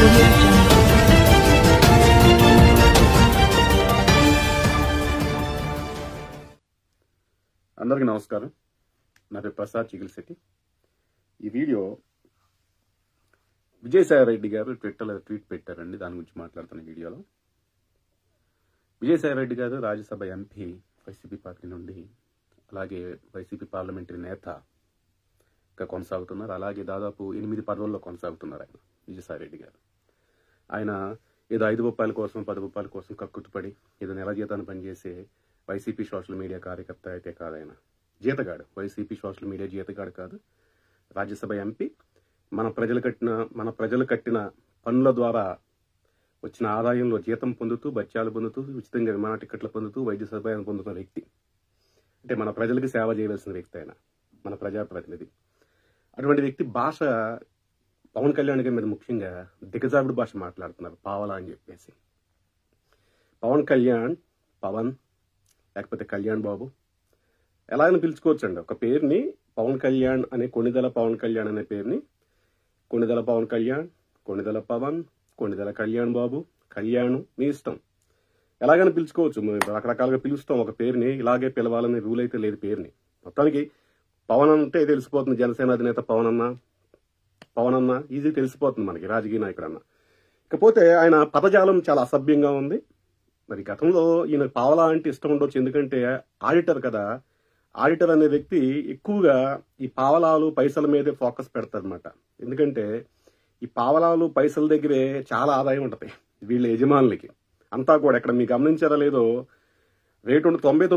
audio jungle. అందరికీ నమస్కారం. నా పేరు ప్రసాద్ చిగిల్శెట్టి. ఈ వీడియో విజయసాయి రెడ్డి గారు ట్విట్టర్లో ట్వీట్ పెట్టారండి. దాని గురించి మాట్లాడుతున్న వీడియోలో విజయసాయి రెడ్డి గారు రాజ్యసభ ఎంపీ వైసీపీ పార్టీ నుండి, అలాగే వైసీపీ పార్లమెంటరీ నేతగా కొనసాగుతున్నారు. అలాగే దాదాపు 8 పదవుల్లో కొనసాగుతున్నారు ఆయన విజయసాయి రెడ్డి గారు. ఆయన ఏదో 5 రూపాయల కోసం 10 రూపాయల కోసం కక్కుతుపడి ఏదో నెల జీతాన్ని పనిచేసే వైసీపీ సోషల్ మీడియా కార్యకర్త అయితే కాదు. ఆయన జీతగాడు, వైసీపీ సోషల్ మీడియా జీతగాడు కాదు. రాజ్యసభ ఎంపీ మన ప్రజలు కట్టిన పన్నుల ద్వారా వచ్చిన ఆదాయంలో జీతం పొందుతూ, బత్యాలు పొందుతూ, ఉచితంగా విమాన టికెట్లు పొందుతూ, వైద్య సదుపాయాన్ని పొందుతున్న వ్యక్తి. అంటే మన ప్రజలకు సేవ చేయవలసిన వ్యక్తి ఆయన, మన ప్రజాప్రతినిధి. అటువంటి వ్యక్తి భాష పవన్ కళ్యాణ్ గారి మీద ముఖ్యంగా దిగజారుడు భాష మాట్లాడుతున్నారు, పావలా అని చెప్పేసి. పవన్ కళ్యాణ్, పవన్ లేకపోతే కళ్యాణ్ బాబు ఎలాగైనా పిలుచుకోవచ్చండి. ఒక పేరుని పవన్ కళ్యాణ్ అనే కొణిదెల పవన్ కళ్యాణ్ అనే పేరుని కొణిదెల పవన్ కళ్యాణ్, కొణిదెల పవన్, కొణిదెల కళ్యాణ్ బాబు, కళ్యాణ్ మీ ఇష్టం, ఎలాగైనా పిలుచుకోవచ్చు. రకరకాలుగా పిలుస్తాం. ఒక పేరుని ఇలాగే పిలవాలనే రూల్ అయితే లేదు పేరుని. మొత్తానికి పవన్ అంటే తెలిసిపోతుంది, జనసేన అధినేత పవన్ అన్న ఈజీ తెలిసిపోతుంది మనకి, రాజకీయ నాయకుడు అన్న. ఇకపోతే ఆయన పదజాలం చాలా అసభ్యంగా ఉంది. మరి గతంలో ఈయన పావలా అంటే ఇష్టం ఉండొచ్చు, ఎందుకంటే ఆడిటర్ కదా. ఆడిటర్ అనే వ్యక్తి ఎక్కువగా ఈ పావలాలు పైసల మీదే ఫోకస్ పెడతారనమాట. ఎందుకంటే ఈ పావలాలు పైసల దగ్గరే చాలా ఆదాయం ఉంటుంది వీళ్ళ యజమానులకి అంతా కూడా. ఇక్కడ మీరు గమనించారా లేదో, రేటు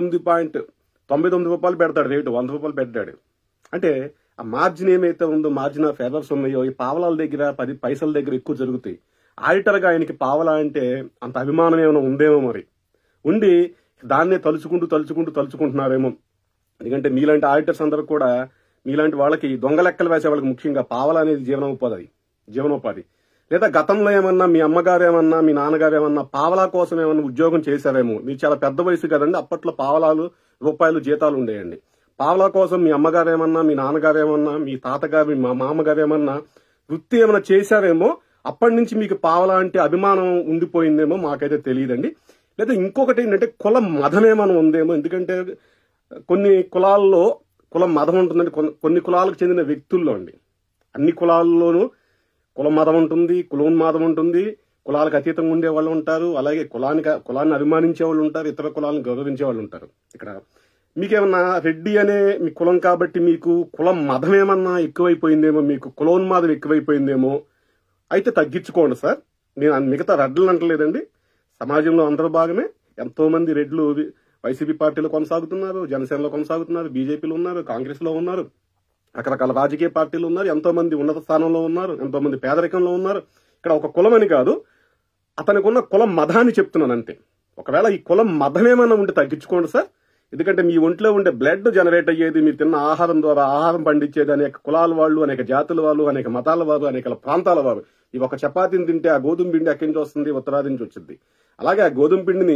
99.99 రూపాయలు పెడతాడు, రేటు 100 రూపాయలు పెట్టాడు. అంటే ఆ మార్జిన్ ఏమైతే ఉందో, మార్జిన్ ఆఫ్ ఎర్రర్స్ ఉన్నాయో ఈ పావలాల దగ్గర 10 పైసల దగ్గర ఎక్కువ జరుగుతాయి. ఆడిటర్గా ఆయనకి పావలా అంటే అంత అభిమానం ఏమైనా ఉందేమో, మరి ఉండి దాన్నే తలుచుకుంటున్నారేమో. ఎందుకంటే మీలాంటి ఆడిటర్స్ అందరూ కూడా, మీలాంటి వాళ్ళకి దొంగ లెక్కలు వేసే వాళ్ళకి ముఖ్యంగా పావలా అనేది జీవనోపాధి. లేదా గతంలో ఏమన్నా మీ అమ్మగారు ఏమన్నా, మీ నాన్నగారు ఏమన్నా పావలా కోసం ఏమన్నా ఉద్యోగం చేశారేమో. మీరు చాలా పెద్ద వయసు కదండి, అప్పట్లో పావలాలు రూపాయలు జీతాలు ఉండేయండి. పావలా కోసం మీ అమ్మగారు ఏమన్నా, మీ నాన్నగారు ఏమన్నా, మీ తాతగారు, మీ మామగారు ఏమన్నా వృత్తి ఏమన్నా చేశారేమో. అప్పటి నుంచి మీకు పావలా అంటే అభిమానం ఉండిపోయిందేమో, మాకైతే తెలియదండి. లేదా ఇంకొకటి ఏంటంటే కుల మదం ఏమైనా ఉందేమో. ఎందుకంటే కొన్ని కులాల్లో కుల మదం ఉంటుందండి. కొన్ని కులాలకు చెందిన వ్యక్తుల్లో అండి, అన్ని కులాల్లోనూ కుల మదం ఉంటుంది, కులోన్మాదం ఉంటుంది. కులాలకు అతీతంగా ఉండే వాళ్ళు ఉంటారు, అలాగే కులాన్ని అభిమానించే వాళ్ళు ఉంటారు, ఇతర కులాలను గౌరవించే వాళ్ళు ఉంటారు. ఇక్కడ మీకేమన్నా రెడ్డి అనే మీ కులం కాబట్టి మీకు కులం మదం ఏమన్నా ఎక్కువైపోయిందేమో, మీకు కులోన్మాదం ఎక్కువైపోయిందేమో. అయితే తగ్గించుకోండి సార్. నేను మిగతా రెడ్లను అంటలేదండి, సమాజంలో అందరూ భాగమే. ఎంతో మంది రెడ్లు వైసీపీ పార్టీలో కొనసాగుతున్నారు, జనసేనలో కొనసాగుతున్నారు, బీజేపీలో ఉన్నారు, కాంగ్రెస్ లో ఉన్నారు, రకరకాల రాజకీయ పార్టీలు ఉన్నారు. ఎంతో మంది ఉన్నత స్థానంలో ఉన్నారు, ఎంతో మంది పేదరికంలో ఉన్నారు. ఇక్కడ ఒక కులం అని కాదు, అతనికి ఉన్న కులం మదాన్ని చెప్తున్నాను అంతే. ఒకవేళ ఈ కులం మదమేమన్నా ఉంటే తగ్గించుకోండి సార్. ఎందుకంటే మీ ఒంట్లో ఉండే బ్లడ్ జనరేట్ అయ్యేది, మీరు తిన్న ఆహారం ద్వారా ఆహారం పండించేది అనేక కులాల వాళ్ళు, అనేక జాతుల వాళ్ళు, అనేక మతాల వారు, అనేక ప్రాంతాల వారు. ఈ ఒక చపాతీని తింటే ఆ గోధుమ పిండి ఎక్కడి నుంచి వస్తుంది? ఉత్తరాది నుంచి వచ్చింది. అలాగే ఆ గోధుమ పిండిని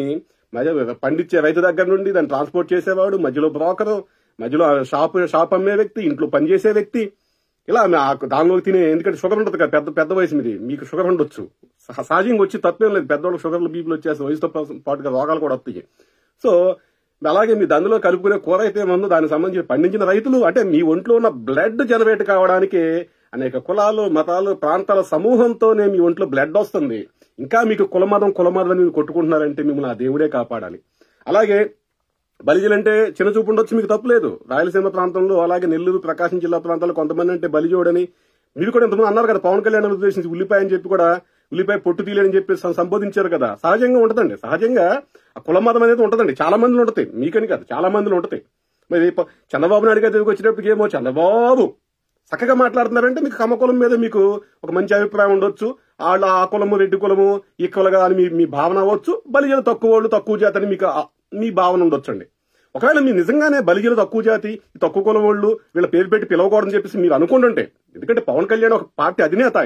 పండించే రైతు దగ్గర నుండి దాన్ని ట్రాన్స్పోర్ట్ చేసేవాడు, మధ్యలో బ్రోకరు, మధ్యలో షాప్ అమ్మే వ్యక్తి, ఇంట్లో పనిచేసే వ్యక్తి, ఇలా దానిలో తినే. ఎందుకంటే షుగర్ ఉంటుంది కదా, పెద్ద వయసు మీది, మీకు షుగర్ ఉండొచ్చు, సహజంగా వచ్చి తప్పేం లేదు. పెద్దవాళ్ళు షుగర్లు బీపీలు వచ్చేస్తాయి, వయసుతో పాటుగా రోగాలు కూడా వస్తాయి. సో అలాగే మీ అందులో కలుపుకునే కూర అయితే ఏమన్నా దానికి సంబంధించి పండించిన రైతులు, అంటే మీ ఒంట్లో ఉన్న బ్లడ్ జనరేట్ కావడానికి అనేక కులాలు, మతాలు, ప్రాంతాల సమూహంతోనే మీ ఒంట్లో బ్లడ్ వస్తుంది. ఇంకా మీకు కులమదం మీరు కొట్టుకుంటున్నారంటే మిమ్మల్ని ఆ దేవుడే కాపాడాలి. అలాగే బలిజలంటే చిన్న చూపు ఉండొచ్చు, మీకు తప్పులేదు. రాయలసీమ ప్రాంతంలో, అలాగే నెల్లూరు, ప్రకాశం జిల్లా ప్రాంతాల్లో కొంతమంది అంటే బలిజోడని మీరు కూడా ఎంతమంది అన్నారు కదా. పవన్ కళ్యాణ్ ఉద్దేశించి ఉల్లిపాయ అని చెప్పి కూడా, ఉల్లిపాయ పొట్టు తీయలేని చెప్పి సంబోధించారు కదా. సహజంగా ఉంటదండి, సహజంగా ఆ కులమదం అనేది ఉంటదండి. చాలా మందిలో ఉంటుంది, మీకని కాదు, చాలా మందిలో ఉంటుంది. మరి చంద్రబాబు నాయుడు గారి వచ్చేటప్పటికి ఏమో చంద్రబాబు చక్కగా మాట్లాడుతున్నారంటే మీకు కమ్మకులం మీద మీకు ఒక మంచి అభిప్రాయం ఉండొచ్చు. వాళ్ళు ఆ కులము, రెడ్డి కులము ఈక్వల్గా అని మీ భావన అవ్వచ్చు. బలిజలు తక్కువ వాళ్ళు, తక్కువ జాతి అని మీకు మీ భావన ఉండొచ్చండి. ఒకవేళ మీరు నిజంగానే బలిజలు తక్కువ జాతి, తక్కువ కులం వాళ్ళు, వీళ్ళ పేరు పెట్టి పిలవకూడదని చెప్పేసి మీరు అనుకుంటుంటే, ఎందుకంటే పవన్ కళ్యాణ్ ఒక పార్టీ అధినేత,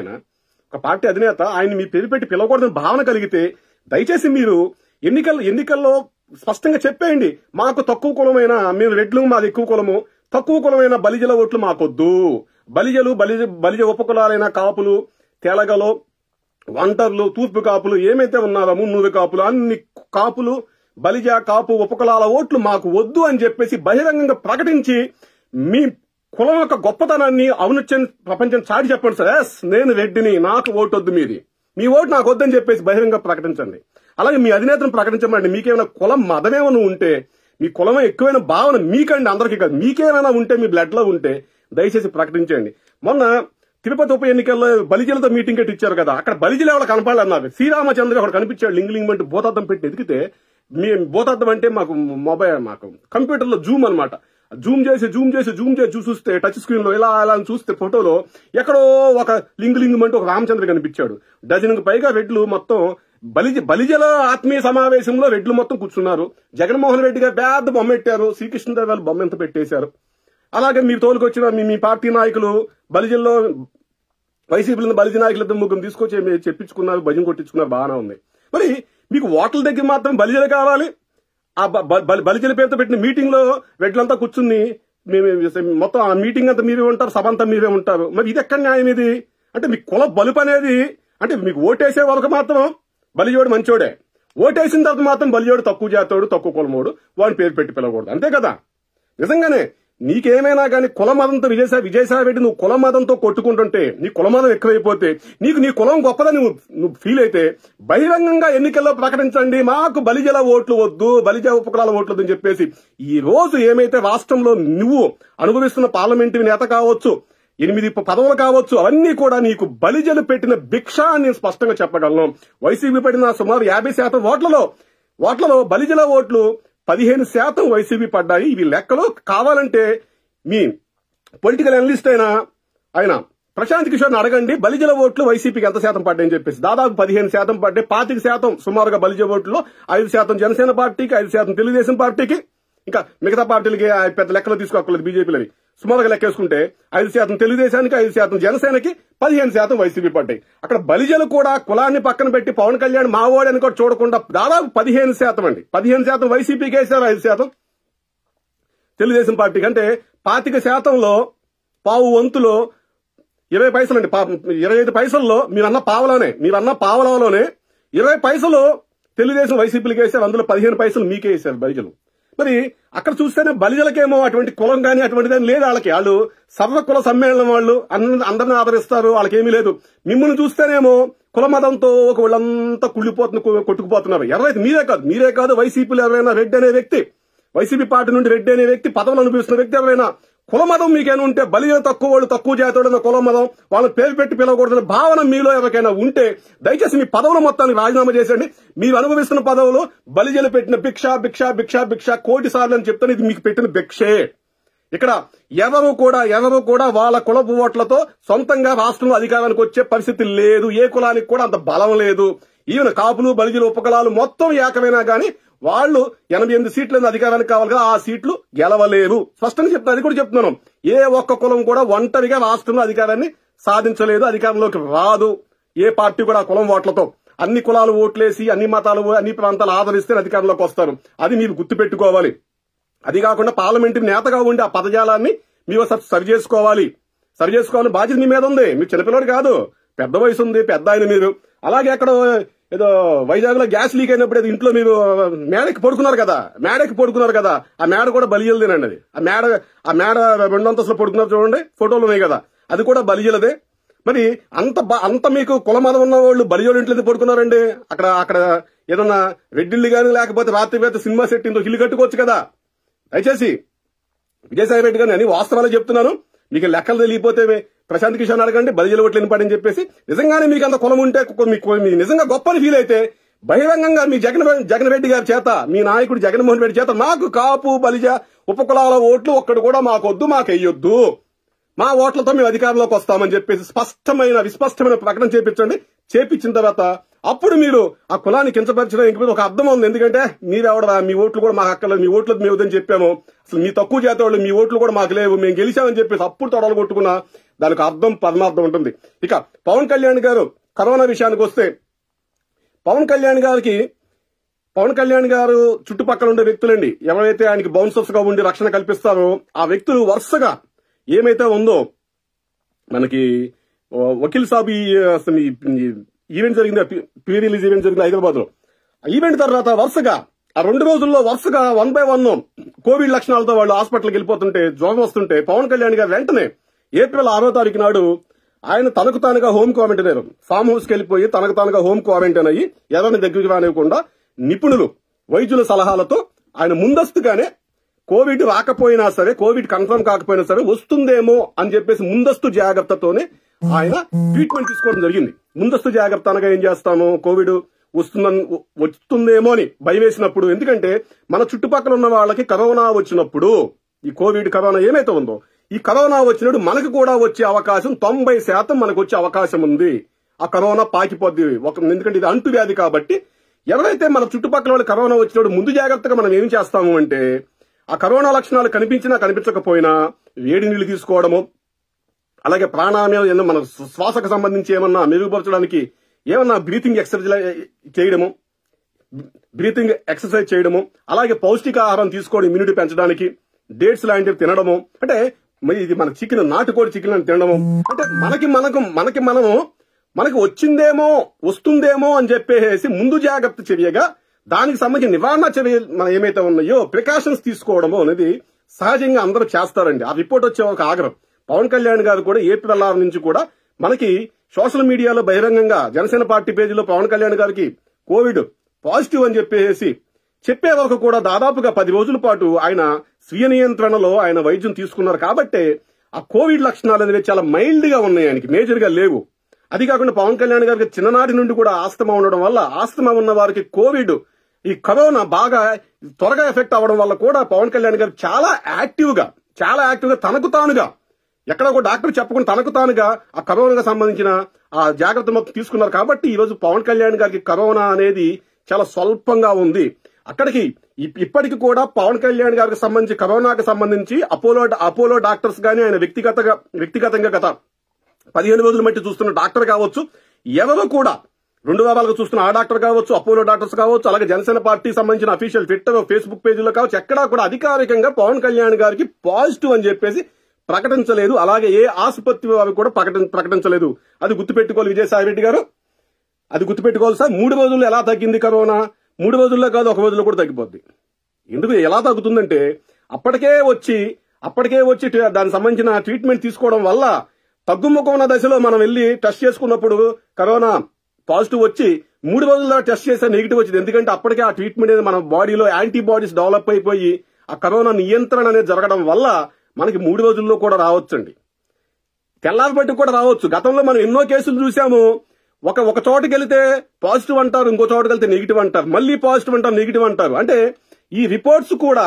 ఆయన మీ పేరు పెట్టి పిలవకూడదని భావన కలిగితే దయచేసి మీరు ఎన్నికల్లో స్పష్టంగా చెప్పేయండి. మాకు తక్కువ కులమైన, మేము రెడ్లు మాది ఎక్కువ కులము, తక్కువ కులమైన బలిజల ఓట్లు మాకొద్దు. బలిజ ఉపకులాలైన కాపులు, తెలగలో, వంటర్లు, తూర్పు కాపులు ఏమైతే ఉన్నారో, మున్నూరు కాపులు, అన్ని కాపులు, బలిజ కాపు ఉపకులాల ఓట్లు మాకు వద్దు అని చెప్పేసి బహిరంగంగా ప్రకటించి మీ కులం యొక్క గొప్పతనాన్ని ప్రపంచం చాటి చెప్పండి సార్. ఎస్, నేను రెడ్డిని, నాకు ఓటు వద్దు, మీ ఓటు నాకు వద్దని చెప్పేసి బహిరంగంగా ప్రకటించండి. అలాగే మీ అధినేతను ప్రకటించమండి. మీకేమైనా కులం మదమేమైనా ఉంటే, మీ కులమే ఎక్కువైన భావన మీకండి, అందరికీ కాదు, మీకేమైనా ఉంటే, మీ బ్లడ్ లో ఉంటే దయచేసి ప్రకటించండి. మొన్న తిరుపతి ఉప ఎన్నికల్లో బలిజలతో మీటింగ్ కట్టి ఇచ్చారు కదా, అక్కడ బలిజలు ఎవరు కనపడాలన్నారు. శ్రీరామచంద్ర ఒకడు కనిపించాడు, లింగ్ అంటే భూతార్థం పెట్టి ఎదిగితే, మీ భూతార్థం అంటే మాకు కంప్యూటర్ లో జూమ్ అనమాట. జూమ్ చేసి చూస్తే టచ్ స్క్రీన్ లో ఇలా అలా చూస్తే ఫోటోలో ఎక్కడో ఒక లింగ్ అంటే ఒక రామచంద్ర కనిపించాడు. డజన్కు పైగా రెడ్లు మొత్తం బలిజల ఆత్మీయ సమావేశంలో రెడ్లు మొత్తం కూర్చున్నారు. జగన్మోహన్ రెడ్డి గారు పెద్ద బొమ్మ పెట్టారు, శ్రీకృష్ణదేవాలు బొమ్మ ఎంత పెట్టేశారు. అలాగే మీరు తోలుకొచ్చిన మీ పార్టీ నాయకులు బలిజల్లో వైసీపీలో బలిజ నాయకులతో ముగ్గురు తీసుకొచ్చి చెప్పించుకున్నారు, భజన కొట్టించుకున్నారు, బాగానే ఉంది. మరి మీకు ఓట్ల దగ్గర మాత్రం బలిజలు కావాలి. ఆ బలిజల పేరుతో పెట్టిన మీటింగ్ లో రెడ్లంతా కూర్చుని మొత్తం ఆ మీటింగ్ అంతా మీరే ఉంటారు, సభ అంతా మీరే ఉంటారు. మరి ఇది ఎక్కడ న్యాయం? ఇది అంటే మీ కుల బలుపు అనేది, అంటే మీకు ఓటేసే వాళ్ళకి మాత్రం బలిజోడు మంచోడే, ఓటేసిన తర్వాత మాత్రం బలిజోడు తక్కువ జాతోడు, తక్కువ కులమోడు, వాడిని పేరు పెట్టి పిలవకూడదు, అంతే కదా? నిజంగానే నీకేమైనా కానీ కుల మతంతో విజయసాయి రెడ్డి నువ్వు కుల మతంతో కొట్టుకుంటుంటే, నీ కుల మతం ఎక్కువైపోతే, నీకు నీ కులం గొప్పదని నువ్వు ఫీల్ అయితే బహిరంగంగా ఎన్నికల్లో ప్రకటించండి, మాకు బలిజల ఓట్లు వద్దు, బలిజ ఉపకులాల ఓట్లు వద్దు అని చెప్పేసి. ఈ రోజు ఏమైతే రాష్ట్రంలో నువ్వు అనుభవిస్తున్న పార్లమెంటు నేత కావచ్చు, 8 పదవులు కావచ్చు, అవన్నీ కూడా నీకు బలిజలు పెట్టిన భిక్ష అని నేను స్పష్టంగా చెప్పగలను. వైసీపీ పడిన సుమారు 50% ఓట్లలో బలిజల ఓట్లు 15% వైసీపీ పడ్డాయి. ఇవి లెక్కలు కావాలంటే మీ పొలిటికల్ అనలిస్ట్ ఆయన ప్రశాంత్ కిషోర్ని అడగండి, బలిజల ఓట్లు వైసీపీకి ఎంత శాతం పడ్డాయని చెప్పేసి. దాదాపు 15% పడ్డాయి. 25% సుమారుగా బలిజ ఓట్లు, 5% జనసేన పార్టీకి, 5% తెలుగుదేశం పార్టీకి, ఇంకా మిగతా పార్టీలకి పెద్ద లెక్కలో తీసుకోక్కర్లేదు, బీజేపీలని సుమారుగా లెక్కేసుకుంటే 5% తెలుగుదేశానికి, 5% జనసేనకి, 15% వైసీపీ పడ్డాయి. అక్కడ బలిజలు కూడా కులాన్ని పక్కన పెట్టి పవన్ కళ్యాణ్ మావోడి అని కూడా చూడకుండా దాదాపు 15% అండి, 15% వైసీపీకి వేశారు, 5% తెలుగుదేశం పార్టీకి. అంటే 25%లో పావు వంతులో 20 పైసలండి, 25 పైసల్లో మీరన్న పావలాలోనే 20 పైసలు తెలుగుదేశం వైసీపీలకి వేశారు, అందులో 15 పైసలు మీకే వేశారు బలిజలు. మరి అక్కడ చూస్తేనే బలిజలకేమో అటువంటి కులం కానీ అటువంటిదని లేదు. వాళ్ళు సర్వ కుల సమ్మేళనం, వాళ్ళు అందరిని ఆదరిస్తారు, వాళ్ళకేమీ లేదు. మిమ్మల్ని చూస్తేనేమో కుల మతంతో ఒక వాళ్ళంతా కొట్టుకుపోతున్నారు. ఎవరైతే మీరే కాదు వైసీపీలో ఎవరైనా రెడ్డి అనే వ్యక్తి, వైసీపీ పార్టీ నుండి రెడ్డి అనే వ్యక్తి, పదవులు అనుభవిస్తున్న వ్యక్తి ఎవరైనా కుల మతం మీకైనా ఉంటే, బలిజలు తక్కువ వాళ్ళు, తక్కువ జాతోడన్న కుల మతం, వాళ్ళని పేరు పెట్టి పిలవకూడదన్న భావన మీలో ఎవరికైనా ఉంటే దయచేసి మీ పదవులు మొత్తాన్ని రాజీనామా చేసేయండి. మీరు అనుభవిస్తున్న పదవులు బలిజలు పెట్టిన భిక్ష కోటి సార్లు అని చెప్తాను, ఇది మీకు పెట్టిన భిక్షే. ఇక్కడ ఎవరు కూడా వాళ్ళ కులపు ఓట్లతో సొంతంగా రాష్ట్రంలో అధికారానికి వచ్చే పరిస్థితి లేదు. ఏ కులానికి కూడా అంత బలం లేదు. ఈవెన్ కాపులు, బలిజలు, ఉపకులాలు మొత్తం ఏకమైనా గానీ వాళ్ళు 88 సీట్ల అధికారానికి కావాలి కదా, ఆ సీట్లు గెలవలేరు. స్పష్టంగా చెప్తాను, అది కూడా చెప్తున్నాను. ఏ ఒక్క కులం కూడా ఒంటరిగా రాష్ట్రంలో అధికారాన్ని సాధించలేదు, అధికారంలోకి రాదు. ఏ పార్టీ కూడా ఆ కులం ఓట్లతో, అన్ని కులాలు ఓట్లేసి, అన్ని మతాలు, అన్ని ప్రాంతాలు ఆదరిస్తే అధికారంలోకి వస్తారు. అది మీరు గుర్తుపెట్టుకోవాలి. అది కాకుండా పార్లమెంటు నేతగా ఉండి ఆ పదజాలాన్ని మీరు సరి చేసుకోవాలి బాధ్యత మీ మీద ఉంది. మీరు చిన్నపిల్లడు కాదు, పెద్ద వయసు ఉంది, పెద్ద ఆయన మీరు. అలాగే అక్కడ ఏదో వైజాగ్ లో గ్యాస్ లీక్ అయినప్పుడు ఇంట్లో మీరు మేడకి పడుకున్నారు కదా, ఆ మేడ కూడా బలిజలదేనండి. అది ఆ మేడ 2 అంతస్తులు పడుకున్నారు చూడండి, ఫోటోలు ఉన్నాయి కదా, అది కూడా బలిజలదే. మరి అంత మీకు కులమతం ఉన్న వాళ్ళు బలిజోడు ఇంట్లో పడుకున్నారండి. అక్కడ ఏదన్నా రెడ్డిల్లు గానీ లేకపోతే రాత్రి సినిమా సెట్ ఇంతో ఇల్లు కట్టుకోవచ్చు కదా. దయచేసి విజయసాయి రెడ్డి గారిని అని వాస్తవాలు చెప్తున్నాను. మీకు లెక్కలు తెలియపోతే ప్రశాంత్ కిషోర్ అడగండి, బలిజల ఓట్లు ఎన్నిపడని చెప్పేసి. నిజంగానే మీకు అంత కులం ఉంటే, మీకు నిజంగా గొప్పని ఫీల్ అయితే బహిరంగంగా మీ జగన్ రెడ్డి గారి చేత, మీ నాయకుడు జగన్మోహన్ రెడ్డి చేత, మాకు కాపు బలిజ ఉపకులాల ఓట్లు ఒక్కడు కూడా మాకొద్దు, మాకు వెయ్యొద్దు, మా ఓట్లతో మేము అధికారంలోకి వస్తామని చెప్పేసి విస్పష్టమైన ప్రకటన చేపించిన తర్వాత అప్పుడు మీరు ఆ కులాన్ని కించపరిచడం ఇంకపోతే ఒక అర్థం ఉంది. ఎందుకంటే మీరెవడరా, మీ ఓట్లు కూడా మాకు అక్కర్లేదు, మీ ఓట్లకు మేము వద్దని చెప్పాము, అసలు మీ తక్కువ చేత వాళ్ళు, మీ ఓట్లు కూడా మాకు లేవు, మేము గెలిచామని చెప్పేసి అప్పుడు తొడలు కొట్టుకున్నా దానికి అర్థం పరమార్థం ఉంటుంది. ఇక పవన్ కళ్యాణ్ గారు కరోనా విషయానికి వస్తే, పవన్ కళ్యాణ్ గారు చుట్టుపక్కల ఉండే వ్యక్తులండి, ఎవరైతే ఆయనకి బౌన్సర్స్ గా ఉండి రక్షణ కల్పిస్తారో ఆ వ్యక్తులు వరుసగా ఏమైతే ఉందో, మనకి వకీల్ సాబ్ ఈవెంట్ జరిగింది, ప్రీ రిలీజ్ ఈవెంట్ జరిగింది హైదరాబాద్ లో. ఈవెంట్ తర్వాత వరుసగా ఆ 2 రోజుల్లో వరుసగా 1 by 1 కోవిడ్ లక్షణాలతో వాళ్ళు హాస్పిటల్కి వెళ్ళిపోతుంటే, జ్వరం వస్తుంటే పవన్ కళ్యాణ్ గారు వెంటనే ఏప్రిల్ 6వ తారీఖు నాడు ఆయన తనకు తానుగా హోమ్ క్వారంటైన్ అయ్యారు. ఫామ్ హౌస్కి వెళ్ళిపోయి తనకు తానుగా హోమ్ క్వారంటైన్ అయ్యి ఎవరిని దగ్గరికి రానివ్వకుండా నిపుణులు వైద్యుల సలహాలతో ఆయన ముందస్తుగానే కోవిడ్ రాకపోయినా సరే, కోవిడ్ కన్ఫర్మ్ కాకపోయినా సరే వస్తుందేమో అని చెప్పేసి ముందస్తు జాగ్రత్తతోనే ఆయన ట్రీట్మెంట్ తీసుకోవడం జరిగింది. ముందస్తు జాగ్రత్త అనగా ఏం చేస్తాము, కోవిడ్ వస్తుందేమో అని భయం వేసినప్పుడు, ఎందుకంటే మన చుట్టుపక్కల ఉన్న వాళ్ళకి కరోనా వచ్చినప్పుడు, ఈ కోవిడ్ కరోనా ఏమైతే ఉందో ఈ కరోనా వచ్చినప్పుడు మనకు కూడా వచ్చే అవకాశం 90% మనకు వచ్చే అవకాశం ఉంది. ఆ కరోనా పాకిపోద్ది, ఎందుకంటే ఇది అంటువ్యాధి కాబట్టి. ఎవరైతే మన చుట్టుపక్కల వాళ్ళు కరోనా వచ్చినప్పుడు ముందు జాగ్రత్తగా మనం ఏం చేస్తాము అంటే, ఆ కరోనా లక్షణాలు కనిపించినా కనిపించకపోయినా వేడి నీళ్లు తీసుకోవడము, అలాగే ప్రాణాయామం, మన శ్వాసకు సంబంధించి ఏమన్నా మెరుగుపరచడానికి ఏమన్నా బ్రీతింగ్ ఎక్సర్సైజ్ చేయడము, అలాగే పౌష్టికాహారం తీసుకోవడం, ఇమ్యూనిటీ పెంచడానికి డేట్స్ లాంటివి తినడము, అంటే ఇది మన చికెన్, నాటుకోడి చికెన్ అని తినడము, అంటే మనకి వచ్చిందేమో వస్తుందేమో అని చెప్పేసి ముందు జాగ్రత్త చర్యగా దానికి సంబంధించిన నివారణ చర్యలు మనం ఏమైతే ఉన్నాయో ప్రికాషన్స్ తీసుకోవడము అనేది సహజంగా అందరూ చేస్తారండి. ఆ రిపోర్ట్ వచ్చే ఒక ఆగ్రహం. పవన్ కళ్యాణ్ గారు కూడా ఏప్రిల్ 6 నుంచి కూడా మనకి సోషల్ మీడియాలో బహిరంగంగా జనసేన పార్టీ పేజీలో పవన్ కళ్యాణ్ గారికి కోవిడ్ పాజిటివ్ అని చెప్పేసి చెప్పే వరకు కూడా దాదాపుగా 10 రోజుల పాటు ఆయన స్వీయ నియంత్రణలో ఆయన వైద్యం తీసుకున్నారు. కాబట్టి ఆ కోవిడ్ లక్షణాలు అనేవి చాలా మైల్డ్ గా ఉన్నాయి, ఆయనకి మేజర్ గా లేవు. అది కాకుండా పవన్ కళ్యాణ్ గారికి చిన్ననాటి నుండి కూడా ఆస్తమా ఉండడం వల్ల, ఆస్తమా ఉన్న వారికి కోవిడ్, ఈ కరోనా బాగా త్వరగా ఎఫెక్ట్ అవ్వడం వల్ల కూడా పవన్ కళ్యాణ్ గారు చాలా యాక్టివ్ గా తనకు తానుగా ఎక్కడ కూడా డాక్టర్ చెప్పకుండా తనకు తానుగా ఆ కరోనాకు సంబంధించిన ఆ జాగ్రత్త మొత్తం తీసుకున్నారు. కాబట్టి ఈ రోజు పవన్ కళ్యాణ్ గారికి కరోనా అనేది చాలా స్వల్పంగా ఉంది. అక్కడికి ఇప్పటికి కూడా పవన్ కళ్యాణ్ గారికి సంబంధించి కరోనాకు సంబంధించి అపోలో డాక్టర్స్ గానీ, ఆయన వ్యక్తిగతంగా గత 15 రోజుల మట్టి చూస్తున్న డాక్టర్ కావచ్చు, ఎవరు కూడా 2 వారాలుగా చూస్తున్న ఆ డాక్టర్ కావచ్చు, అపోలో డాక్టర్స్ కావచ్చు, అలాగే జనసేన పార్టీ సంబంధించిన అఫీషియల్ ట్విట్టర్, ఫేస్బుక్ పేజీలో కావచ్చు, ఎక్కడా కూడా అధికారికంగా పవన్ కళ్యాణ్ గారికి పాజిటివ్ అని చెప్పేసి ప్రకటించలేదు. అలాగే ఏ ఆసుపత్రి వారు కూడా ప్రకటించలేదు. అది గుర్తుపెట్టుకోవాలి విజయసాయి రెడ్డి గారు, అది గుర్తుపెట్టుకోవాలి సార్. 3 రోజుల్లో ఎలా తగ్గింది కరోనా? 3 రోజుల్లో కాదు, 1 రోజుల్లో కూడా తగ్గిపోద్ది. ఎందుకు ఎలా తగ్గుతుందంటే అప్పటికే వచ్చి దానికి సంబంధించిన ట్రీట్మెంట్ తీసుకోవడం వల్ల తగ్గుముఖం ఉన్న దశలో మనం వెళ్లి టెస్ట్ చేసుకున్నప్పుడు కరోనా పాజిటివ్ వచ్చి 3 రోజుల్లో టెస్ట్ చేస్తే నెగిటివ్ వచ్చింది. ఎందుకంటే అప్పటికే ఆ ట్రీట్మెంట్ అనేది మన బాడీలో యాంటీబాడీస్ డెవలప్ అయిపోయి ఆ కరోనా నియంత్రణ అనేది జరగడం వల్ల మనకి 3 రోజుల్లో కూడా రావచ్చండి, తెల్లారి బట్టి కూడా రావచ్చు. గతంలో మనం ఎన్నో కేసులు చూసాము. ఒక చోటుకి వెళితే పాజిటివ్ అంటారు, ఇంకో చోటుకి వెళ్తే నెగిటివ్ అంటారు, మళ్ళీ పాజిటివ్ అంటారు, నెగిటివ్ అంటారు. అంటే ఈ రిపోర్ట్స్ కూడా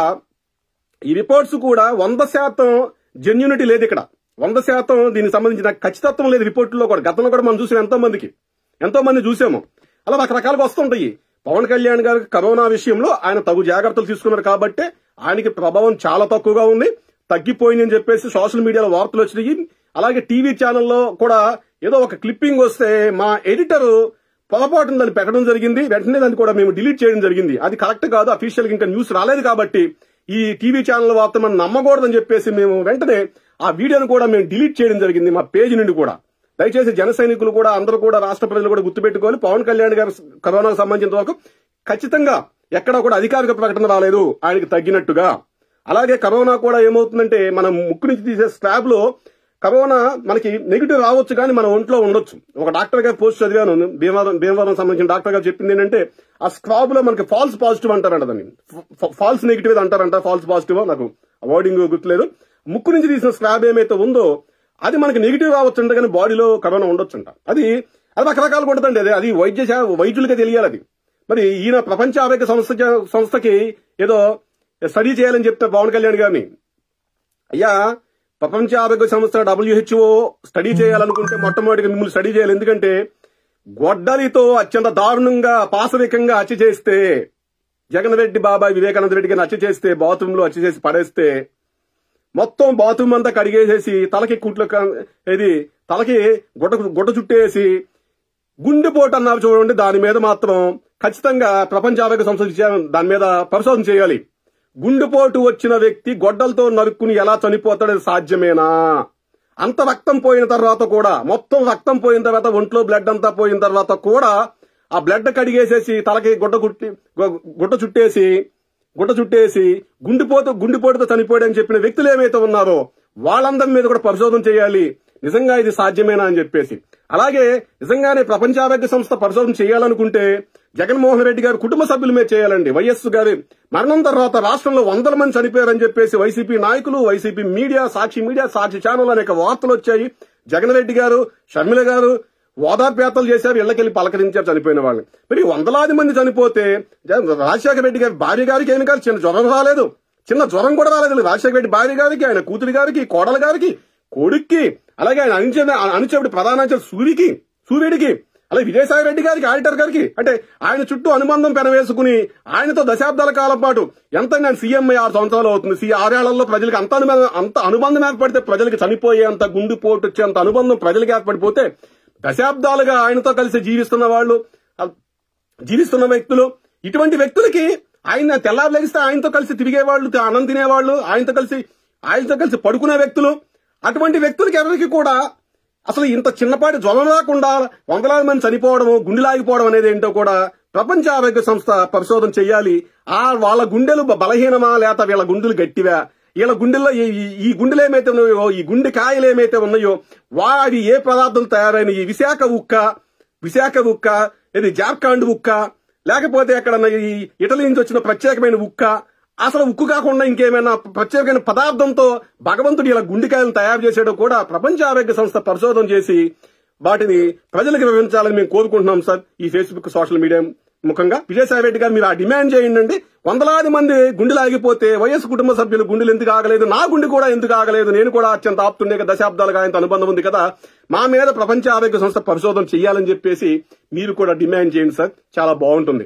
100% జెన్యూనిటీ లేదు ఇక్కడ, 100% దీనికి సంబంధించిన ఖచ్చితత్వం లేదు రిపోర్టుల్లో కూడా. గతంలో కూడా మనం చూసాం, ఎంతో మంది చూసాము. అలా రకరకాలుగా వస్తుంటాయి. పవన్ కళ్యాణ్ గారికి కరోనా విషయంలో ఆయన తగు జాగ్రత్తలు తీసుకున్నారు కాబట్టి ఆయనకి ప్రభావం చాలా తక్కువగా ఉంది, తగ్గిపోయింది అని చెప్పేసి సోషల్ మీడియాలో వార్తలు వచ్చినాయి. అలాగే టీవీ ఛానల్లో కూడా ఏదో ఒక క్లిప్పింగ్ వస్తే మా ఎడిటర్ పొరపాటును దాన్ని పెట్టడం జరిగింది. వెంటనే దాన్ని కూడా మేము డిలీట్ చేయడం జరిగింది. అది కరెక్ట్ కాదు, అఫీషియల్ ఇంకా న్యూస్ రాలేదు కాబట్టి ఈ టీవీ ఛానల్ వార్త మనం నమ్మకూడదని చెప్పేసి మేము వెంటనే ఆ వీడియోను కూడా మేము డిలీట్ చేయడం జరిగింది మా పేజీ నుండి కూడా. దయచేసి జన సైనికులు కూడా, అందరూ కూడా, రాష్ట్ర ప్రజలు కూడా గుర్తుపెట్టుకోవాలి, పవన్ కళ్యాణ్ గారు కరోనాకు సంబంధించిన వరకు ఖచ్చితంగా ఎక్కడా కూడా అధికారిక ప్రకటన రాలేదు ఆయనకి తగ్గినట్టుగా. అలాగే కరోనా కూడా ఏమవుతుందంటే మనం ముక్కు నుంచి తీసే స్వాబ్ లో కరోనా మనకి నెగిటివ్ రావచ్చు కానీ మన ఒంట్లో ఉండొచ్చు. ఒక డాక్టర్ గారు పోస్ట్ చదివాను, భీమవరం సంబంధించిన డాక్టర్ గారు చెప్పింది ఏంటంటే ఆ స్క్వాబ్ లో మనకి ఫాల్స్ పాజిటివ్ అంటారంట, దాన్ని ఫాల్స్ నెగిటివ్ అంటారంట, ఫాల్స్ పాజిటివ్, నాకు వర్డింగ్ గుర్తులేదు. ముక్కు నుంచి తీసిన స్క్వాబ్ ఏమైతే ఉందో అది మనకి నెగిటివ్ రావచ్చు కానీ బాడీలో కరోనా ఉండొచ్చంట. అది రకరకాలుగా ఉంటుందండి. అది వైద్యులకే తెలియాలి. అది మరి ఈయన ప్రపంచ ఆరోగ్య సంస్థకి ఏదో స్టడీ చేయాలని చెప్తే పవన్ కళ్యాణ్ గారిని, అయ్యా ప్రపంచ ఆరోగ్య సంస్థ WHO స్టడీ చేయాలనుకుంటే మొట్టమొదటిగా మిమ్మల్ని స్టడీ చేయాలి. ఎందుకంటే గొడ్డలితో అత్యంత దారుణంగా పాశవికంగా హత్య చేస్తే, జగన్ రెడ్డి బాబాయ్ వివేకానంద రెడ్డి గారిని హత్య చేస్తే, బాత్రూమ్ లో హత్య చేసి పడేస్తే, మొత్తం బాత్రూమ్ అంతా కడిగేసేసి తలకి గుడ్డ చుట్టేసి గుండెపోటు అన్నారు చూడండి, దాని మీద మాత్రం ఖచ్చితంగా ప్రపంచ ఆరోగ్య సంస్థ దాని మీద పరిశోధన చేయాలి. గుండెపోటు వచ్చిన వ్యక్తి గొడ్డలతో నరుక్కుని ఎలా చనిపోతాడో సాధ్యమేనా? అంత రక్తం పోయిన తర్వాత కూడా, మొత్తం రక్తం పోయిన తర్వాత, ఒంట్లో బ్లడ్ అంతా పోయిన తర్వాత కూడా ఆ బ్లడ్ కడిగేసేసి తలకి గుడ్డ చుట్టేసి గుండెపోటుతో చనిపోయాడని చెప్పిన వ్యక్తులు ఏమైతే ఉన్నారో వాళ్ళందరి మీద కూడా పరిశోధన చేయాలి. నిజంగా ఇది సాధ్యమేనా అని చెప్పేసి. అలాగే నిజంగానే ప్రపంచ ఆరోగ్య సంస్థ పరిశోధన చేయాలనుకుంటే జగన్మోహన్ రెడ్డి గారు కుటుంబ సభ్యుల మీద చేయాలండి. వైఎస్ గారి మరణం తర్వాత రాష్ట్రంలో 100 మంది చనిపోయారని చెప్పేసి వైసీపీ నాయకులు, వైసీపీ మీడియా, సాక్షి ఛానల్ అనేక వార్తలు వచ్చాయి. జగన్ రెడ్డి గారు, షర్మిల గారు ఓదార్పేతలు చేశారు, ఇళ్లకెళ్లి పలకరించారు చనిపోయిన వాళ్ళని. మరి 100 మంది చనిపోతే రాజశేఖర రెడ్డి గారి భార్య గారికి ఏమి కాదు, చిన్న జ్వరం రాలేదు, చిన్న జ్వరం కూడా రాలేదు. రాజశేఖర రెడ్డి భార్య గారికి, ఆయన కూతురి గారికి, కోడల గారికి, కొడుక్కి, అలాగే ఆయన అనుచరుడు ప్రధాన సూర్యుడికి, అలాగే విజయసాయి రెడ్డి గారికి, ఆడిటర్ గారికి, అంటే ఆయన చుట్టూ అనుబంధం పెనవేసుకుని ఆయనతో దశాబ్దాల కాలం పాటు ఎంత నేను సీఎం 6 సంవత్సరాలు అవుతుంది. 6 ఏళ్లలో ప్రజలకు అంత అనుబంధం ఏర్పడితే, ప్రజలకు చనిపోయే అంత గుండెపోటు వచ్చే అంత అనుబంధం ప్రజలకు ఏర్పడిపోతే, దశాబ్దాలుగా ఆయనతో కలిసి జీవిస్తున్న వ్యక్తులు, ఇటువంటి వ్యక్తులకి ఆయన తెల్లారు లెగిస్తే ఆయనతో కలిసి తిరిగేవాళ్ళు, అన్నం తినేవాళ్ళు, ఆయనతో కలిసి పడుకునే వ్యక్తులు, అటువంటి వ్యక్తులకి ఎవరికి కూడా అసలు ఇంత చిన్నపాటి జ్వరం రాకుండా 100 మంది చనిపోవడము, గుండెలాగిపోవడం అనేది ఏంటో కూడా ప్రపంచ ఆరోగ్య సంస్థ పరిశోధన చెయ్యాలి. వాళ్ళ గుండెలు బలహీనమా లేక వీళ్ళ గుండెలు గట్టివా, వీళ్ళ గుండెల్లో ఈ గుండెలు ఏమైతే ఉన్నాయో, ఈ గుండె కాయలు ఏమైతే ఉన్నాయో వాడి ఏ పదార్థాలు తయారైన ఈ విశాఖ ఉక్క, ఇది జార్ఖండ్ ఉక్క, లేకపోతే ఎక్కడ ఈ ఇటలీ నుంచి వచ్చిన ప్రత్యేకమైన ఉక్క, అసలు ఉక్కు కాకుండా ఇంకేమైనా ప్రత్యేకమైన పదార్థంతో భగవంతుడు ఇలా గుండెకాయలను తయారు చేసేటో కూడా ప్రపంచ ఆరోగ్య సంస్థ పరిశోధన చేసి వాటిని ప్రజలకు వివరించాలని మేము కోరుకుంటున్నాం సార్. ఈ ఫేస్బుక్, సోషల్ మీడియా ముఖంగా విజయసాయి రెడ్డి గారు మీరు ఆ డిమాండ్ చేయండి. 100 మంది గుండెలు ఆగిపోతే వైఎస్ కుటుంబ సభ్యులు గుండెలు ఎందుకు ఆగలేదు, నా గుండె కూడా ఎందుకు ఆగలేదు, నేను కూడా అత్యంత ఆప్తుండే కదా, దశాబ్దాలుగా ఆయనతో అనుబంధం ఉంది కదా, మా మీద ప్రపంచ ఆరోగ్య సంస్థ పరిశోధన చేయాలని చెప్పేసి మీరు కూడా డిమాండ్ చేయండి సార్. చాలా బాగుంటుంది.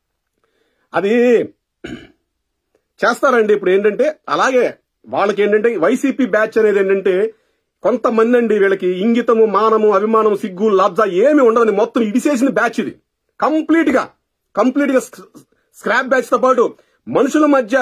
అది చేస్తారండి. ఇప్పుడు ఏంటంటే అలాగే వాళ్ళకి ఏంటంటే వైసీపీ బ్యాచ్ అనేది ఏంటంటే కొంతమంది అండి, వీళ్ళకి ఇంగితము, మానము, అభిమానం, సిగ్గు, లబ్జ ఏమి ఉండవని మొత్తం ఇడిసేసిన బ్యాచ్ ఇది. కంప్లీట్ గా స్క్రాప్ బ్యాచ్ తో పాటు మనుషుల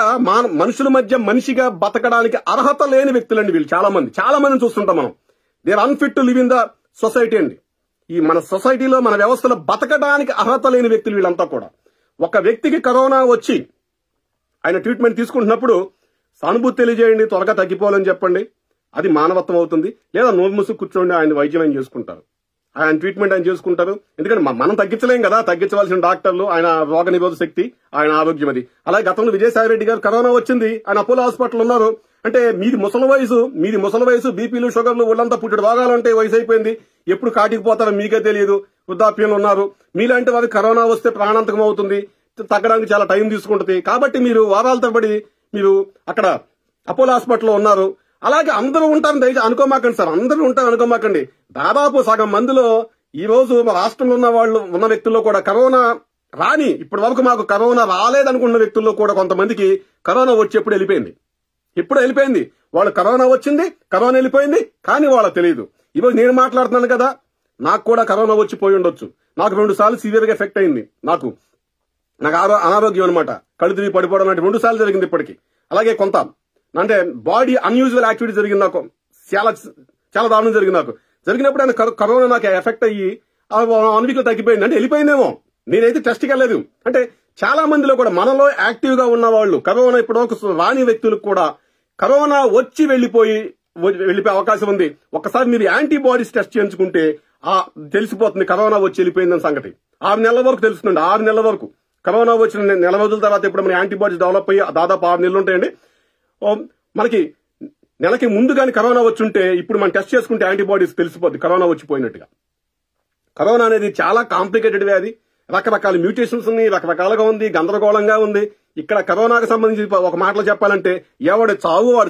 మధ్య మనిషిగా బతకడానికి అర్హత లేని వ్యక్తులండి వీళ్ళు. చాలా మందిని చూస్తుంటాం మనం. They are unfit to live in the society అండి. ఈ మన సొసైటీలో, మన వ్యవస్థలో బతకడానికి అర్హత లేని వ్యక్తులు వీళ్ళంతా కూడా. ఒక వ్యక్తికి కరోనా వచ్చి ఆయన ట్రీట్మెంట్ తీసుకుంటున్నప్పుడు సానుభూతి తెలియజేయండి, త్వరగా తగ్గిపోవాలని చెప్పండి, అది మానవత్వం అవుతుంది. లేదా నోరు మూసుకు కూర్చోండి, ఆయన వైద్యం ఆయన చేసుకుంటారు, ఆయన ట్రీట్మెంట్ ఆయన చేసుకుంటారు. ఎందుకంటే మనం తగ్గించలేం కదా, తగ్గించవలసిన డాక్టర్లు, ఆయన రోగ నిరోధక శక్తి, ఆయన ఆరోగ్యం అది. అలాగే గతంలో విజయసాయి రెడ్డి గారు కరోనా వచ్చింది, ఆయన అపోలో హాస్పిటల్ ఉన్నారు. అంటే మీది ముసలి వయసు, బీపీలు, షుగర్లు, ఒళ్ళంతా పుట్టిన రోగాలు అంటే వయసు అయిపోయింది, ఎప్పుడు కాటికి పోతారో మీకే తెలియదు, వృద్ధాప్యంలో ఉన్నారు. మీలాంటి వారికి కరోనా వస్తే ప్రాణాంతకం అవుతుంది, తగ్గడానికి చాలా టైం తీసుకుంటుంది. కాబట్టి మీరు వారాల తరబడి మీరు అక్కడ అపోలో హాస్పిటల్లో ఉన్నారు. అలాగే అందరూ ఉంటారని దయచేసి అనుకోమాకండి సార్, అందరూ ఉంటారు అనుకోమాకండి. దాదాపు సగం మందిలో ఈ రోజు మా రాష్ట్రంలో ఉన్న వ్యక్తుల్లో కూడా కరోనా రాని, ఇప్పటి వరకు మాకు కరోనా రాలేదనుకున్న వ్యక్తుల్లో కూడా కొంతమందికి కరోనా వచ్చి ఎప్పుడు వెళ్ళిపోయింది. వాళ్ళు కరోనా వచ్చింది, కరోనా వెళ్ళిపోయింది, కానీ వాళ్ళకి తెలియదు. ఈరోజు నేను మాట్లాడుతున్నాను కదా, నాకు కూడా కరోనా వచ్చి పోయి ఉండొచ్చు. నాకు 2 సార్లు సివియర్ గా ఎఫెక్ట్ అయింది. నాకు అనారోగ్యం అనమాట, కళ్ళు తిరిగి పడిపోవడం అంటే 2 సార్లు జరిగింది ఇప్పటికి. అలాగే కొంత అంటే బాడీ అన్యూజువల్ యాక్టివిటీ జరిగింది నాకు, చాలా దారుణం జరిగింది నాకు. జరిగినప్పుడు ఆయన కరోనా నాకు ఎఫెక్ట్ అయ్యి 1 వీక్ లో తగ్గిపోయింది. అంటే వెళ్ళిపోయిందేమో, నేనైతే టెస్ట్కి వెళ్ళలేదు. అంటే చాలా మందిలో కూడా మనలో యాక్టివ్ గా ఉన్న వాళ్ళు, కరోనా ఇప్పటివరకు రాని వ్యక్తులకు కూడా కరోనా వచ్చి వెళ్ళిపోయే అవకాశం ఉంది. ఒక్కసారి మీరు యాంటీబాడీస్ టెస్ట్ చేయించుకుంటే తెలిసిపోతుంది కరోనా వచ్చి వెళ్ళిపోయిందని సంగతి. 6 నెలల వరకు తెలుస్తుందండి. 6 నెలల వరకు కరోనా వచ్చిన నెల రోజుల తర్వాత ఇప్పుడు మన యాంటీబాడీస్ డెవలప్ అయ్యి దాదాపు 6 నెలలు ఉంటాయండి. మనకి నెలకి ముందు కానీ కరోనా వచ్చుంటే ఇప్పుడు మనం టెస్ట్ చేసుకుంటే యాంటీబాడీస్ తెలిసిపోద్ది కరోనా వచ్చిపోయినట్టుగా. కరోనా అనేది చాలా కాంప్లికేటెడ్ వ్యాధి, రకరకాల మ్యూటేషన్స్ ఉన్నాయి, రకరకాలుగా ఉంది, గందరగోళంగా ఉంది. ఇక్కడ కరోనాకు సంబంధించి ఒక మాటలో చెప్పాలంటే ఎవడి చావు వాడు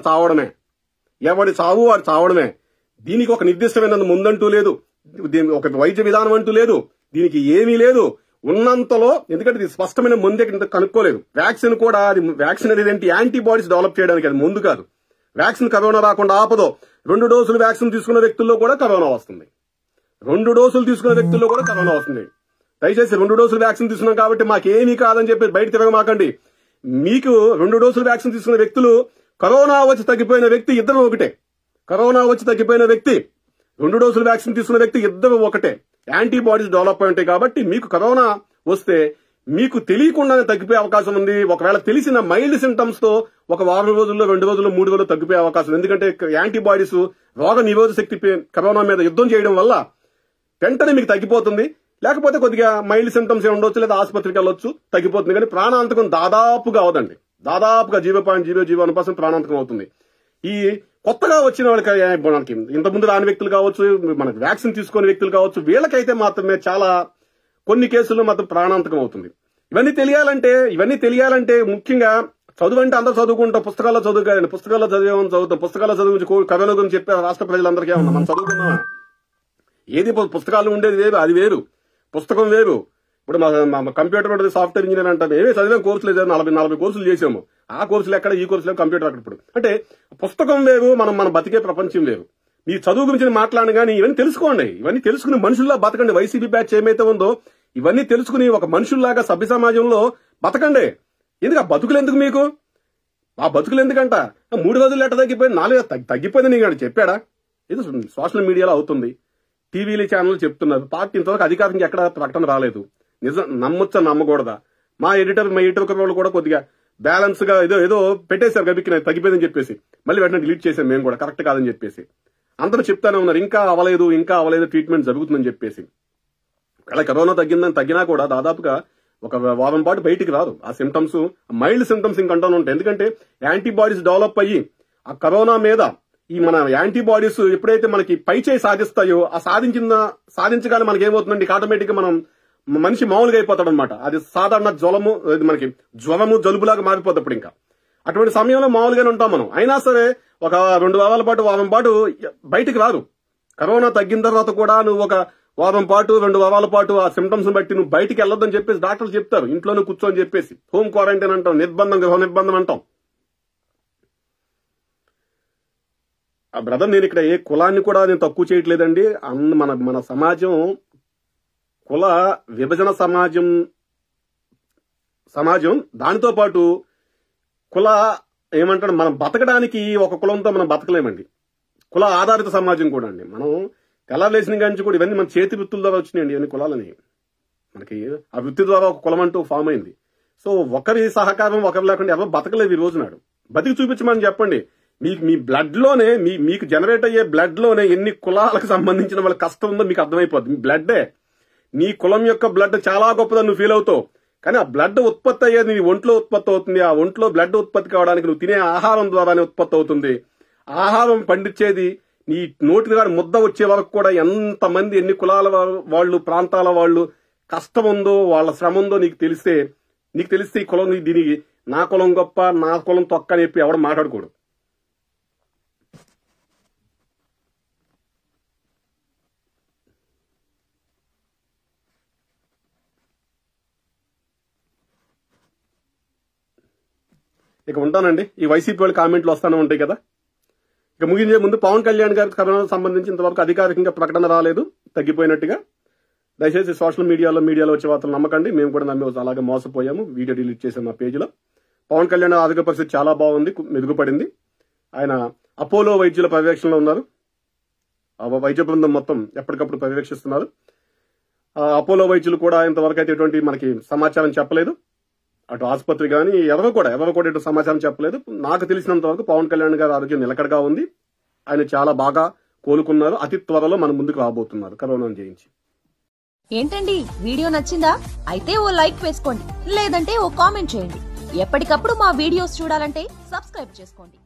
చావడమే. దీనికి ఒక నిర్దిష్టమైన ముందంటూ లేదు, ఒక వైద్య విధానం అంటూ లేదు, దీనికి ఏమీ లేదు. ఉన్నంతలో, ఎందుకంటే ఇది స్పష్టమైన ముందే కనుక్కోలేదు. వ్యాక్సిన్ కూడా, వ్యాక్సిన్ అనేది యాంటీబాడీస్ డెవలప్ చేయడానికి, అది ముందు కాదు. వ్యాక్సిన్ కరోనా రాకుండా ఆపదో. 2 డోసులు వ్యాక్సిన్ తీసుకున్న వ్యక్తుల్లో కూడా కరోనా వస్తుంది. 2 డోసులు తీసుకున్న వ్యక్తుల్లో కూడా కరోనా వస్తుంది. దయచేసి 2 డోసులు వ్యాక్సిన్ తీసుకున్నాం కాబట్టి మాకేమీ కాదని చెప్పి బయట తిరగమాకండి. మీకు 2 డోసులు వ్యాక్సిన్ తీసుకున్న వ్యక్తులు, కరోనా వచ్చి తగ్గిపోయిన వ్యక్తి ఇద్దరు ఒకటే. కరోనా వచ్చి తగ్గిపోయిన వ్యక్తి, 2 డోసులు వ్యాక్సిన్ తీసుకున్న వ్యక్తి ఇద్దరు ఒకటే. యాంటీబాడీస్ డెవలప్ అయి ఉంటాయి కాబట్టి మీకు కరోనా వస్తే మీకు తెలియకుండానే తగ్గిపోయే అవకాశం ఉంది. ఒకవేళ తెలిసిన మైల్డ్ సింటమ్స్ తో ఒక 1 రోజుల్లో, 2 రోజుల్లో, 3 రోజుల్లో తగ్గిపోయే అవకాశం. ఎందుకంటే యాంటీబాడీస్ రోగ నిరోధక శక్తి కరోనా మీద యుద్ధం చేయడం వల్ల వెంటనే మీకు తగ్గిపోతుంది. లేకపోతే కొద్దిగా మైల్డ్ సింటమ్స్ ఏ ఉండొచ్చు, లేదా ఆసుపత్రికి వెళ్ళొచ్చు, తగ్గిపోతుంది. కానీ ప్రాణాంతకం దాదాపుగా అవదండి. దాదాపుగా 0.001% ప్రాణాంతకం అవుతుంది. ఈ కొత్తగా వచ్చిన వాళ్ళకి, మనకి ఇంతకుముందు రాని వ్యక్తులు కావచ్చు, మనకి వ్యాక్సిన్ తీసుకునే వ్యక్తులు కావచ్చు, వీళ్ళకైతే మాత్రమే చాలా కొన్ని కేసుల్లో మాత్రం ప్రాణాంతకం అవుతుంది. ఇవన్నీ తెలియాలంటే ముఖ్యంగా చదువు అంటే అందరూ చదువుకుంటాం, పుస్తకాల్లో చదువుకోండి, పుస్తకాల్లో చదువుతాం, పుస్తకాల్లో చదువు కరోనా గురించి చెప్పే రాష్ట్ర ప్రజలందరికీ ఏమన్నా మనం చదువుకున్నామా? ఏది పుస్తకాలు ఉండేది వేరు, అది వేరు, పుస్తకం వేరు. ఇప్పుడు మా కంప్యూటర్ ఉంటుంది, సాఫ్ట్వేర్ ఇంజనీర్ అంటారు, ఏవే చదివిన కోర్సులు లేదు, 40 కోర్సులు చేసాము. ఆ కోర్సులు ఎక్కడ, ఈ కోర్సులు కంప్యూటర్ అక్కడ. ఇప్పుడు అంటే పుస్తకం వేరు, మన బతికే ప్రపంచం వేరు. ఈ చదువు గురించి మాట్లాడను కానీ ఇవన్నీ తెలుసుకోండి. ఇవన్నీ తెలుసుకుని మనుషుల్లా బతకండి. వైసీపీ బ్యాచ్ ఏమైతే ఉందో ఇవన్నీ తెలుసుకుని ఒక మనుషుల్లాగా సభ్య సమాజంలో బతకండి. ఎందుకు ఆ బతుకులు ఎందుకు మీకు? ఆ బతుకులు ఎందుకంట 3 రోజులు ఎట్ట తగ్గిపోయింది, 4 తగ్గిపోయింది నీకు చెప్పాడా? ఇది సోషల్ మీడియాలో అవుతుంది, టీవీలు ఛానల్ చెప్తున్నారు. పార్టీ ఇంతవరకు అధికారంగా ఎక్కడ ప్రకటన రాలేదు. నిజం నమ్మొచ్చా నమ్మకూడదా? మా ఎడిటర్ వాళ్ళు కూడా కొద్దిగా బ్యాలెన్స్ గా ఏదో పెట్టేశారు గబిక్కి తగ్గిపోయిందని చెప్పేసి, మళ్ళీ వెంటనే డిలీట్ చేసాం మేము కూడా, కరెక్ట్ కాదని చెప్పేసి. అందరూ చెప్తానే ఉన్నారు ఇంకా అవ్వలేదు ట్రీట్మెంట్ జరుగుతుందని చెప్పేసి. అలా కరోనా తగ్గినా కూడా దాదాపుగా ఒక వారం పాటు బయటికి రాదు. ఆ సిమ్టమ్స్ మైల్డ్ సిమ్టమ్స్ ఇంకంటానే ఉంటాయి. ఎందుకంటే యాంటీబాడీస్ డెవలప్ అయ్యి ఆ కరోనా మీద ఈ మన యాంటీబాడీస్ ఎప్పుడైతే మనకి పై చేయి సాధిస్తాయో, ఆ సాధించగానే మనకి ఏమవుతుందండి, ఆటోమేటిక్ గా మనం మనిషి మామూలుగా అయిపోతాడు అనమాట. అది సాధారణ మనకి జ్వరము, జలుబులాగా మారిపోతాడు. ఇంకా అటువంటి సమయంలో మామూలుగానే ఉంటాం మనం. అయినా సరే ఒక 2 వారాల పాటు, వారం పాటు బయటికి రారు. కరోనా తగ్గిన తర్వాత కూడా నువ్వు ఒక వారం పాటు, 2 వారాల పాటు ఆ సిమ్టమ్స్ బట్టి నువ్వు బయటికి వెళ్ళొద్దని చెప్పేసి డాక్టర్లు చెప్తారు. ఇంట్లోనే కూర్చొని చెప్పేసి హోమ్ క్వారంటైన్ అంటాం, గృహ నిర్బంధం అంటాం. ఆ బ్రదర్, నేను ఇక్కడ ఏ కులాన్ని కూడా నేను తక్కువ చేయట్లేదండి. మన సమాజం కుల విభజన సమాజం దానితో పాటు కుల ఏమంటాడు, మనం బతకడానికి ఒక కులంతో మనం బతకలేమండి. కుల ఆధారిత సమాజం కూడా అండి. మనం తెల్లలేసిన కానీ కూడా ఇవన్నీ మన చేతి వృత్తుల ద్వారా వచ్చినాయండి. ఇవన్నీ కులాలని మనకి ఆ వృత్తి ద్వారా ఒక కులం అంటూ ఫామ్ అయింది. సో ఒకరి సహకారం ఒకరు లేకుండా ఎవరు బతకలేదు ఈ రోజు నాడు. బతికి చూపించమని చెప్పండి. మీ బ్లడ్ లోనే, మీకు జనరేట్ అయ్యే బ్లడ్ లోనే ఎన్ని కులాలకు సంబంధించిన వాళ్ళ కష్టం ఉందో మీకు అర్థమైపోద్ది. మీ బ్లడ్డే, నీ కులం యొక్క బ్లడ్ చాలా గొప్పదని నువ్వు ఫీల్ అవుతావు. కానీ ఆ బ్లడ్ ఉత్పత్తి అయ్యేది నీ ఒంట్లో ఉత్పత్తి అవుతుంది. ఆ ఒంట్లో బ్లడ్ ఉత్పత్తి కావడానికి నువ్వు తినే ఆహారం ద్వారానే ఉత్పత్తి అవుతుంది. ఆహారం పండించేది నీ నోటి ద్వారా ముద్ద వచ్చే వరకు కూడా ఎంతమంది, ఎన్ని కులాల వాళ్ళు, ప్రాంతాల వాళ్ళు కష్టం ఉందో, వాళ్ళ శ్రమ ఉందో నీకు తెలిస్తే ఈ కులం దీనికి నా కులం గొప్ప, నా కులం తొక్క అని చెప్పి ఎవడ మాట్లాడుకోడు. ఇక ఉంటానండి. ఈ వైసీపీ వాళ్ళు కామెంట్లు వస్తానే ఉంటాయి కదా. ఇక ముగించే ముందు పవన్ కళ్యాణ్ గారి కరోనాకు సంబంధించి ఇంతవరకు అధికారికంగా ప్రకటన రాలేదు తగ్గిపోయినట్టుగా. దయచేసి సోషల్ మీడియాలో వచ్చే వార్తలు నమ్మకండి. మేము కూడా నమ్మి అలాగే మోసపోయాము. వీడియో డిలీట్ చేసాం మా పేజీలో. పవన్ కళ్యాణ్ ఆరోగ్య పరిస్థితి చాలా బాగుంది, మెరుగుపడింది. ఆయన అపోలో వైద్యుల పర్యవేక్షణలో ఉన్నారు. ఆ వైద్య బృందం మొత్తం ఎప్పటికప్పుడు పర్యవేక్షిస్తున్నారు. అపోలో వైద్యులు కూడా ఇంతవరకు అయితే ఎటువంటి మనకి సమాచారం చెప్పలేదు. అటు ఆసుపత్రి కానీ ఎవరు కూడా ఎటు సమాచారం చెప్పలేదు. నాకు తెలిసినంత వరకు పవన్ కళ్యాణ్ గారి ఆరోగ్యం నిలకడగా ఉంది. ఆయన చాలా బాగా కోలుకున్నారు. అతి త్వరలో మన ముందుకు రాబోతున్నారు కరోనాను జయించి. ఏంటండి, వీడియో నచ్చిందా? అయితే ఓ లైక్ వేసుకోండి, లేదంటే ఓ కామెంట్ చేయండి. ఎప్పటికప్పుడు మా వీడియోస్ చూడాలంటే సబ్స్క్రైబ్ చేసుకోండి.